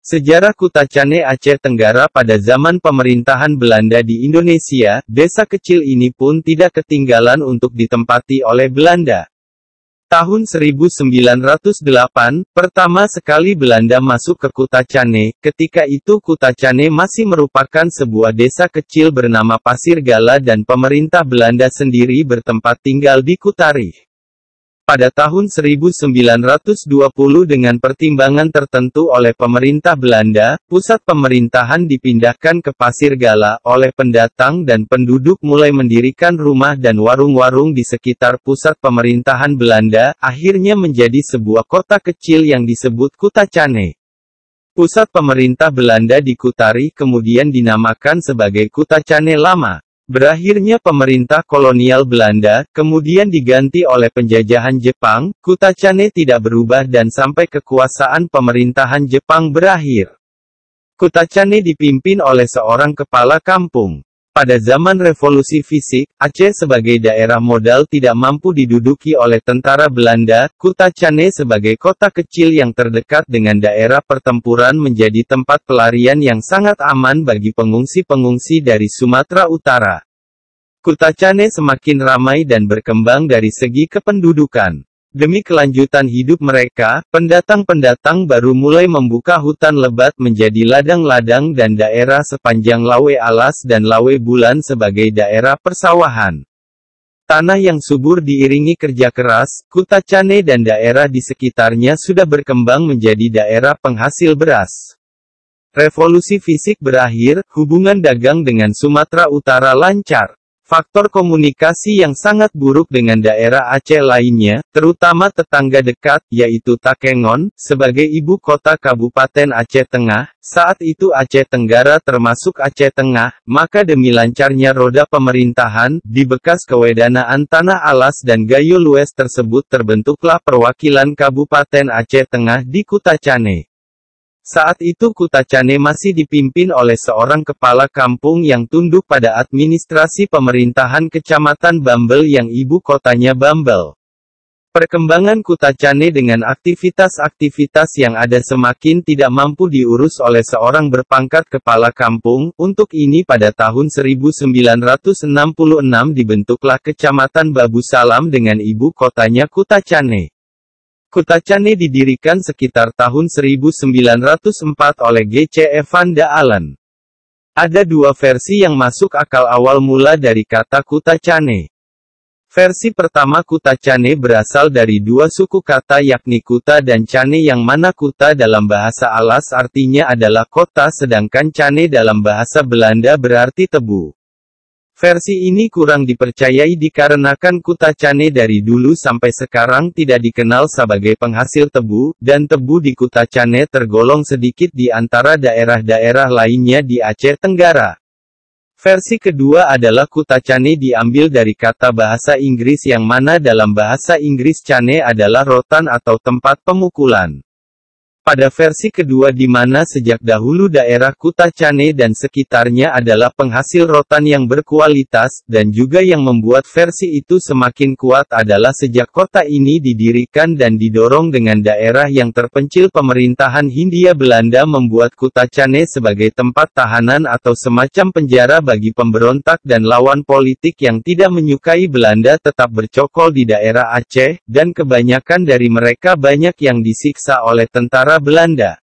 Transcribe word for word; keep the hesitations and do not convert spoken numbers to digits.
Sejarah Kutacane Aceh Tenggara pada zaman pemerintahan Belanda di Indonesia, desa kecil ini pun tidak ketinggalan untuk ditempati oleh Belanda. Tahun seribu sembilan ratus delapan, pertama sekali Belanda masuk ke Kutacane. Ketika itu Kutacane masih merupakan sebuah desa kecil bernama Pasir Gala dan pemerintah Belanda sendiri bertempat tinggal di Kutari. Pada tahun seribu sembilan ratus dua puluh dengan pertimbangan tertentu oleh pemerintah Belanda, pusat pemerintahan dipindahkan ke Pasir Gala. Oleh pendatang dan penduduk mulai mendirikan rumah dan warung-warung di sekitar pusat pemerintahan Belanda, akhirnya menjadi sebuah kota kecil yang disebut Kutacane. Pusat pemerintah Belanda di Kutari kemudian dinamakan sebagai Kutacane Lama. Berakhirnya pemerintah kolonial Belanda, kemudian diganti oleh penjajahan Jepang, Kutacane tidak berubah dan sampai kekuasaan pemerintahan Jepang berakhir. Kutacane dipimpin oleh seorang kepala kampung. Pada zaman revolusi fisik, Aceh sebagai daerah modal tidak mampu diduduki oleh tentara Belanda. Kutacane sebagai kota kecil yang terdekat dengan daerah pertempuran menjadi tempat pelarian yang sangat aman bagi pengungsi-pengungsi dari Sumatera Utara. Kutacane semakin ramai dan berkembang dari segi kependudukan. Demi kelanjutan hidup mereka, pendatang-pendatang baru mulai membuka hutan lebat menjadi ladang-ladang dan daerah sepanjang Lawe Alas dan Lawe Bulan sebagai daerah persawahan. Tanah yang subur diiringi kerja keras, Kutacane dan daerah di sekitarnya sudah berkembang menjadi daerah penghasil beras. Revolusi fisik berakhir, hubungan dagang dengan Sumatera Utara lancar. Faktor komunikasi yang sangat buruk dengan daerah Aceh lainnya, terutama tetangga dekat, yaitu Takengon, sebagai ibu kota Kabupaten Aceh Tengah. Saat itu Aceh Tenggara termasuk Aceh Tengah, maka demi lancarnya roda pemerintahan, di bekas kewedanaan Tanah Alas dan Gayo Lues tersebut terbentuklah perwakilan Kabupaten Aceh Tengah di Kutacane. Saat itu Kutacane masih dipimpin oleh seorang kepala kampung yang tunduk pada administrasi pemerintahan Kecamatan Bambel yang ibu kotanya Bambel. Perkembangan Kutacane dengan aktivitas-aktivitas yang ada semakin tidak mampu diurus oleh seorang berpangkat kepala kampung. Untuk ini pada tahun seribu sembilan ratus enam puluh enam dibentuklah Kecamatan Babu Salam dengan ibu kotanya Kutacane. Kutacane didirikan sekitar tahun seribu sembilan ratus empat oleh G C Van da Allen. Ada dua versi yang masuk akal awal mula dari kata Kutacane. Versi pertama Kutacane berasal dari dua suku kata yakni Kuta dan Cane yang mana Kuta dalam bahasa Alas artinya adalah kota sedangkan Cane dalam bahasa Belanda berarti tebu. Versi ini kurang dipercayai dikarenakan Kutacane dari dulu sampai sekarang tidak dikenal sebagai penghasil tebu, dan tebu di Kutacane tergolong sedikit di antara daerah-daerah lainnya di Aceh Tenggara. Versi kedua adalah Kutacane diambil dari kata bahasa Inggris yang mana dalam bahasa Inggris cane adalah rotan atau tempat pemukulan. Pada versi kedua di mana sejak dahulu daerah Kutacane dan sekitarnya adalah penghasil rotan yang berkualitas, dan juga yang membuat versi itu semakin kuat adalah sejak kota ini didirikan dan didorong dengan daerah yang terpencil pemerintahan Hindia Belanda membuat Kutacane sebagai tempat tahanan atau semacam penjara bagi pemberontak dan lawan politik yang tidak menyukai Belanda tetap bercokol di daerah Aceh, dan kebanyakan dari mereka banyak yang disiksa oleh tentara Belanda.